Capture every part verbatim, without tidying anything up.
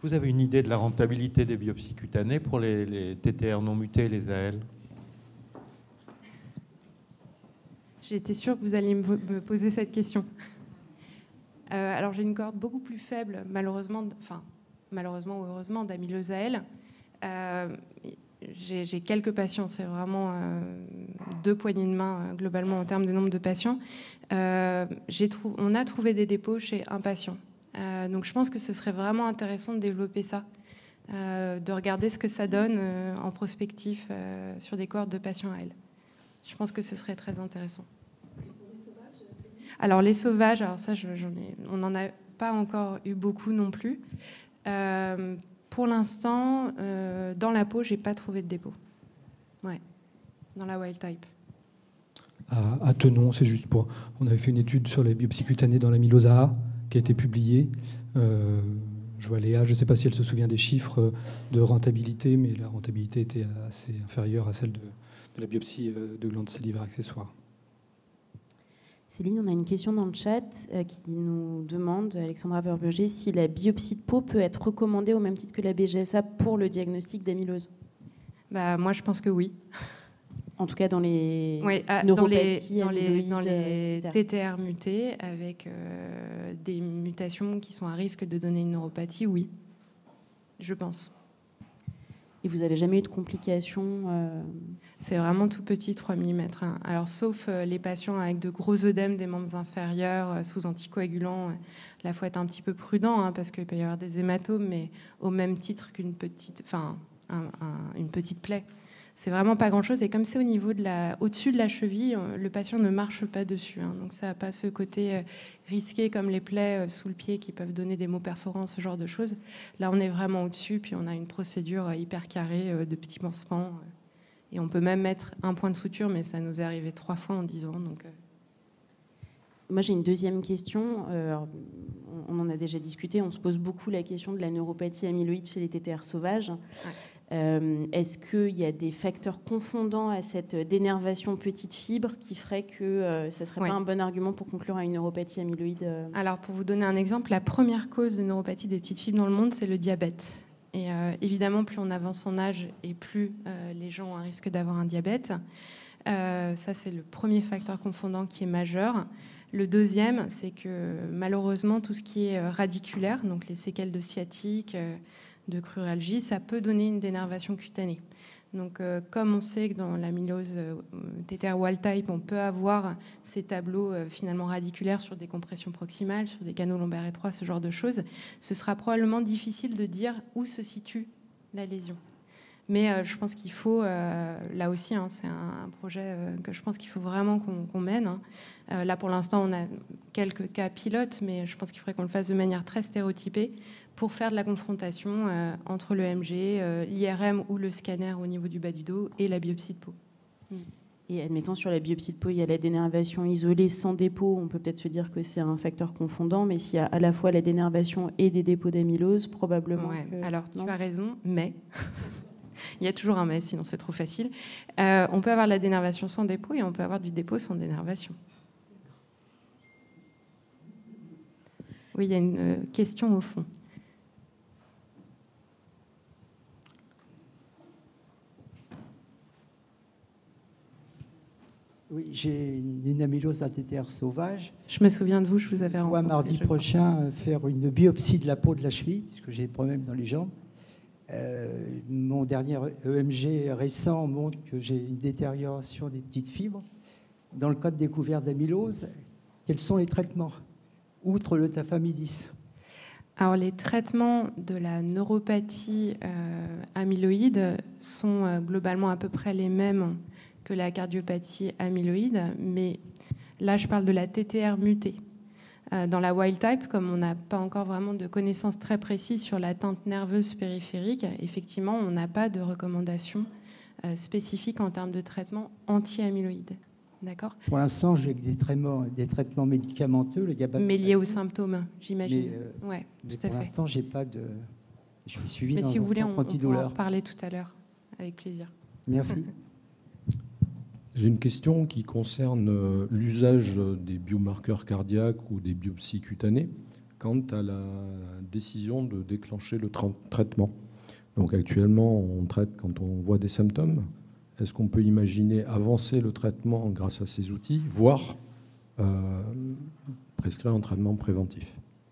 que vous avez une idée de la rentabilité des biopsies cutanées pour les, les T T R non mutés et les A L? J'étais sûre que vous alliez me poser cette question. Euh, alors, j'ai une cohorte beaucoup plus faible, malheureusement, enfin, malheureusement ou heureusement, d'amylose A L. Euh, j'ai quelques patients, c'est vraiment euh, deux poignées de main euh, globalement en termes de nombre de patients. Euh, on a trouvé des dépôts chez un patient. Euh, donc, je pense que ce serait vraiment intéressant de développer ça, euh, de regarder ce que ça donne euh, en prospectif euh, sur des cohortes de patients A L. Je pense que ce serait très intéressant. Alors les sauvages, alors ça, je, j'en ai, on n'en a pas encore eu beaucoup non plus. Euh, pour l'instant, euh, dans la peau, j'ai pas trouvé de dépôt. Ouais, dans la wild type. À, à Tenon, c'est juste pour. On avait fait une étude sur les biopsies cutanées dans l'amylose A qui a été publiée. Euh, je vois Léa, je ne sais pas si elle se souvient des chiffres de rentabilité, mais la rentabilité était assez inférieure à celle de. de la biopsie de glandes salivaires accessoires. Céline, on a une question dans le chat qui nous demande, Alexandra Verberger, si la biopsie de peau peut être recommandée au même titre que la B G S A pour le diagnostic d'amylose. Bah, moi, je pense que oui. En tout cas, dans les oui, ah, neuropathies, dans les, dans les, euh, dans les T T R mutés, avec euh, des mutations qui sont à risque de donner une neuropathie, oui, je pense. Et vous n'avez jamais eu de complications euh... C'est vraiment tout petit, trois millimètres. Hein. Alors, sauf euh, les patients avec de gros œdèmes des membres inférieurs, euh, sous anticoagulants, euh, là, il faut être un petit peu prudent, hein, parce qu'il peut y avoir des hématomes, mais au même titre qu'une petite, enfin, un, un, une petite plaie. C'est vraiment pas grand-chose. Et comme c'est au niveau de la, au-dessus de la cheville, le patient ne marche pas dessus. Hein. Donc ça n'a pas ce côté euh, risqué comme les plaies euh, sous le pied qui peuvent donner des maux perforants, ce genre de choses. Là, on est vraiment au-dessus, puis on a une procédure euh, hyper carrée euh, de petits pansements. Euh, et on peut même mettre un point de suture, mais ça nous est arrivé trois fois en dix ans. Donc, euh... Moi, j'ai une deuxième question. Euh, on en a déjà discuté. On se pose beaucoup la question de la neuropathie amyloïde chez les T T R sauvages. Ouais. Euh, Est-ce qu'il y a des facteurs confondants à cette dénervation petite fibre qui ferait que euh, ça ne serait oui. pas un bon argument pour conclure à une neuropathie amyloïde euh... Alors, pour vous donner un exemple, la première cause de neuropathie des petites fibres dans le monde, c'est le diabète. Et euh, évidemment, plus on avance en âge et plus euh, les gens ont un risque d'avoir un diabète. Euh, ça, c'est le premier facteur confondant qui est majeur. Le deuxième, c'est que malheureusement, tout ce qui est radiculaire, donc les séquelles de sciatique, euh, de cruralgie, ça peut donner une dénervation cutanée. Donc, euh, comme on sait que dans l'amylose euh, T T R wild type, on peut avoir ces tableaux euh, finalement radiculaires sur des compressions proximales, sur des canaux lombaires étroits, ce genre de choses, ce sera probablement difficile de dire où se situe la lésion. Mais euh, je pense qu'il faut, euh, là aussi, hein, c'est un, un projet euh, que je pense qu'il faut vraiment qu'on qu'on mène. Hein. Euh, là, pour l'instant, on a quelques cas pilotes, mais je pense qu'il faudrait qu'on le fasse de manière très stéréotypée pour faire de la confrontation euh, entre le M G, euh, l'I R M ou le scanner au niveau du bas du dos et la biopsie de peau. Mmh. Et admettons, sur la biopsie de peau, il y a la dénervation isolée sans dépôt. On peut peut-être se dire que c'est un facteur confondant, mais s'il y a à la fois la dénervation et des dépôts d'amylose, probablement... Ouais. Que... Alors, non. tu as raison, mais... Il y a toujours un mais, sinon c'est trop facile. Euh, on peut avoir la dénervation sans dépôt et on peut avoir du dépôt sans dénervation. Oui, il y a une euh, question au fond. Oui, j'ai une amylose à T T R sauvage. Je me souviens de vous, je vous avais rencontré. Moi, mardi prochain, faire une biopsie de la peau de la cheville, puisque j'ai des problèmes dans les jambes. Euh, mon dernier E M G récent montre que j'ai une détérioration des petites fibres. Dans le cas de découverte d'amylose, quels sont les traitements, outre le tafamidis? Alors, les traitements de la neuropathie euh, amyloïde sont euh, globalement à peu près les mêmes que la cardiopathie amyloïde, mais là, je parle de la T T R mutée. Dans la wild type, comme on n'a pas encore vraiment de connaissances très précises sur l'atteinte nerveuse périphérique, effectivement, on n'a pas de recommandations euh, spécifiques en termes de traitement anti-amyloïde. D'accord ? Pour l'instant, j'ai des traitements, des traitements médicamenteux, les gabapentin. Mais liés aux symptômes, j'imagine. Euh, ouais, mais tout à pour fait. l'instant, j'ai pas de. Je suis suivi mais dans si vous voulez, on, on pourra en parler tout à l'heure, avec plaisir. Merci. J'ai une question qui concerne l'usage des biomarqueurs cardiaques ou des biopsies cutanées. quant à la décision de déclencher le tra- traitement. Donc actuellement, on traite quand on voit des symptômes. Est-ce qu'on peut imaginer avancer le traitement grâce à ces outils, voire euh, prescrire un traitement préventif ?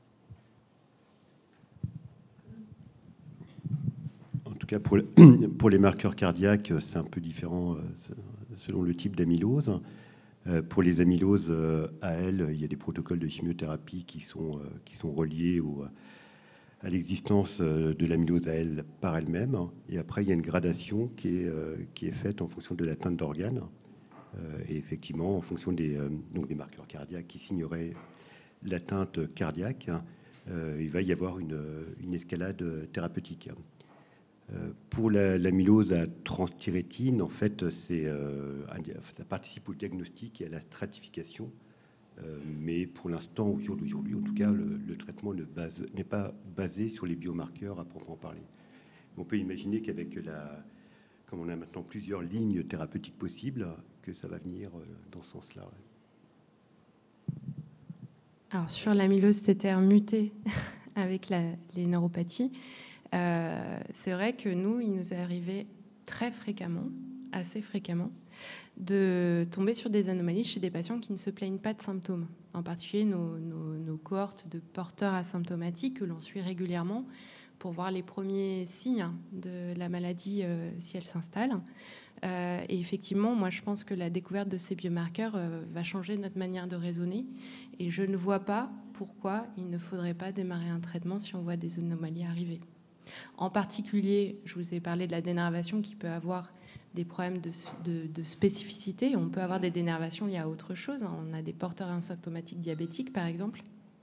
En tout cas, pour, pour les marqueurs cardiaques, c'est un peu différent selon le type d'amylose. Pour les amyloses A L, il y a des protocoles de chimiothérapie qui sont, qui sont reliés au, à l'existence de l'amylose A L par elle-même. Et après, il y a une gradation qui est, qui est faite en fonction de l'atteinte d'organes. Et effectivement, en fonction des, donc des marqueurs cardiaques qui signeraient l'atteinte cardiaque, il va y avoir une, une escalade thérapeutique. Pour la, l'amylose à transthyrétine, en fait, c'est, euh, ça participe au diagnostic et à la stratification. Euh, mais pour l'instant, au jour d'aujourd'hui, en tout cas, le, le traitement ne base, n'est pas basé sur les biomarqueurs à proprement parler. On peut imaginer qu'avec la, comme on a maintenant plusieurs lignes thérapeutiques possibles, que ça va venir dans ce sens-là. Ouais. Alors, sur l'amylose T T R mutée avec la, les neuropathies, Euh, c'est vrai que nous, il nous est arrivé très fréquemment, assez fréquemment, de tomber sur des anomalies chez des patients qui ne se plaignent pas de symptômes. En particulier nos, nos, nos cohortes de porteurs asymptomatiques que l'on suit régulièrement pour voir les premiers signes de la maladie euh, si elle s'installe. Euh, et effectivement, moi, je pense que la découverte de ces biomarqueurs euh, va changer notre manière de raisonner. Et je ne vois pas pourquoi il ne faudrait pas démarrer un traitement si on voit des anomalies arriver. En particulier, je vous ai parlé de la dénervation qui peut avoir des problèmes de, de, de spécificité. On peut avoir des dénervations liées à autre chose. On a des porteurs asymptomatiques diabétiques, par exemple.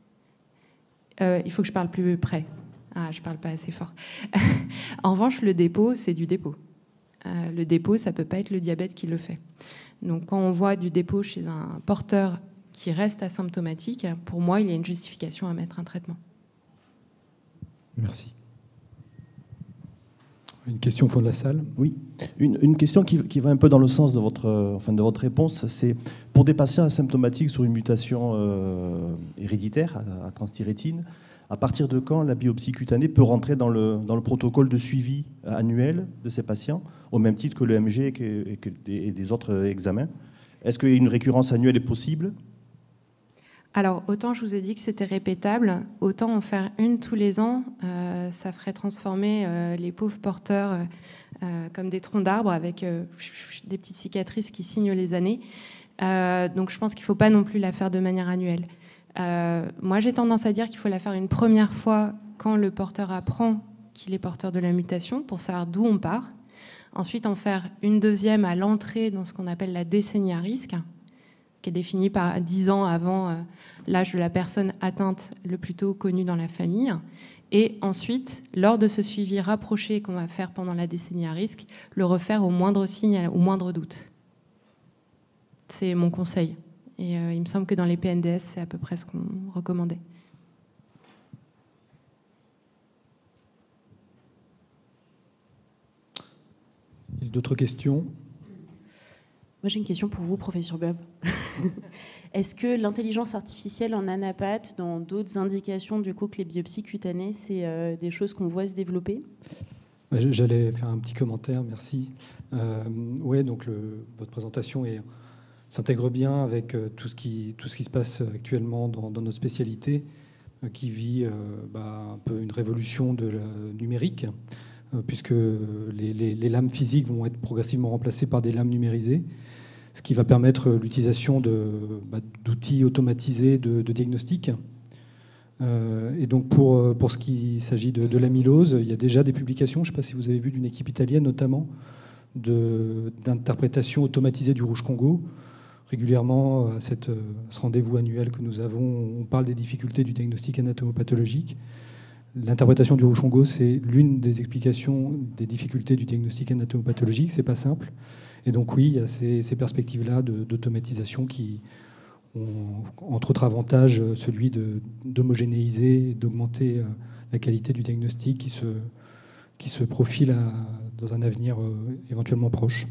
Euh, il faut que je parle plus près. Ah, je parle pas assez fort. En revanche, le dépôt, c'est du dépôt. Euh, le dépôt, ça peut pas être le diabète qui le fait. Donc, quand on voit du dépôt chez un porteur qui reste asymptomatique, pour moi, il y a une justification à mettre un traitement. Merci. Une question au fond de la salle. Oui, une, une question qui, qui va un peu dans le sens de votre, enfin de votre réponse. C'est pour des patients asymptomatiques sur une mutation euh, héréditaire à, à transthyrétine, à partir de quand la biopsie cutanée peut rentrer dans le, dans le protocole de suivi annuel de ces patients, au même titre que le M G et, que, et, que des, et des autres examens? Est-ce qu'une récurrence annuelle est possible? Alors, autant je vous ai dit que c'était répétable, autant en faire une tous les ans, euh, ça ferait transformer euh, les pauvres porteurs euh, comme des troncs d'arbres avec euh, des petites cicatrices qui signent les années. Euh, donc, je pense qu'il ne faut pas non plus la faire de manière annuelle. Euh, moi, j'ai tendance à dire qu'il faut la faire une première fois quand le porteur apprend qu'il est porteur de la mutation pour savoir d'où on part. Ensuite, en faire une deuxième à l'entrée dans ce qu'on appelle la décennie à risque, qui est définie par dix ans avant euh, l'âge de la personne atteinte le plus tôt connu dans la famille. Et ensuite, lors de ce suivi rapproché qu'on va faire pendant la décennie à risque, le refaire au moindre signe, au moindre doute. C'est mon conseil. Et euh, il me semble que dans les P N D S, c'est à peu près ce qu'on recommandait. D'autres questions ? Moi, j'ai une question pour vous, professeur Bob. Est-ce que l'intelligence artificielle en anapath, dans d'autres indications du coup que les biopsies cutanées, c'est euh, des choses qu'on voit se développer? J'allais faire un petit commentaire, merci. Euh, oui, donc le, votre présentation est, s'intègre bien avec euh, tout ce qui, tout ce qui se passe actuellement dans, dans notre spécialité, euh, qui vit euh, bah, un peu une révolution de la numérique, euh, puisque les, les, les lames physiques vont être progressivement remplacées par des lames numérisées, ce qui va permettre l'utilisation de, bah, d'outils automatisés de, de diagnostic. Euh, et donc pour, pour ce qui s'agit de, de l'amylose, il y a déjà des publications, je ne sais pas si vous avez vu, d'une équipe italienne notamment, de, d'interprétation automatisée du rouge Congo. Régulièrement, à, cette, à ce rendez-vous annuel que nous avons, on parle des difficultés du diagnostic anatomopathologique. L'interprétation du rouge Congo, c'est l'une des explications des difficultés du diagnostic anatomopathologique. Ce n'est pas simple. Et donc oui, il y a ces, ces perspectives-là de, d'automatisation qui ont, entre autres avantages, celui de, d'homogénéiser, d'augmenter la qualité du diagnostic qui se, qui se profile à, dans un avenir éventuellement proche.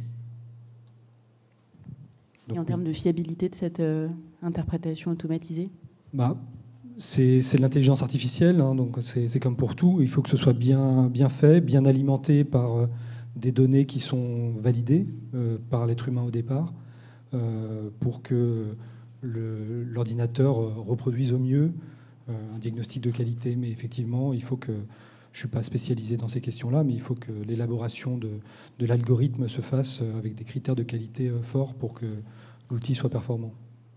Donc, et en termes de fiabilité de cette euh, interprétation automatisée? bah, c'est de l'intelligence artificielle, hein, donc c'est comme pour tout. Il faut que ce soit bien, bien fait, bien alimenté par euh, des données qui sont validées euh, par l'être humain au départ, euh, pour que l'ordinateur reproduise au mieux euh, un diagnostic de qualité. Mais effectivement, il faut que, je ne suis pas spécialisé dans ces questions-là, mais il faut que l'élaboration de, de l'algorithme se fasse avec des critères de qualité euh, forts pour que l'outil soit performant.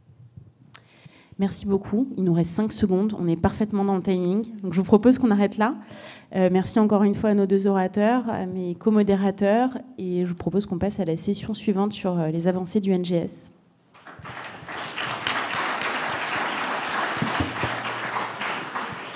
Merci beaucoup. Il nous reste cinq secondes. On est parfaitement dans le timing. Donc je vous propose qu'on arrête là. Euh, merci encore une fois à nos deux orateurs, à mes co-modérateurs. Et je vous propose qu'on passe à la session suivante sur les avancées du N G S.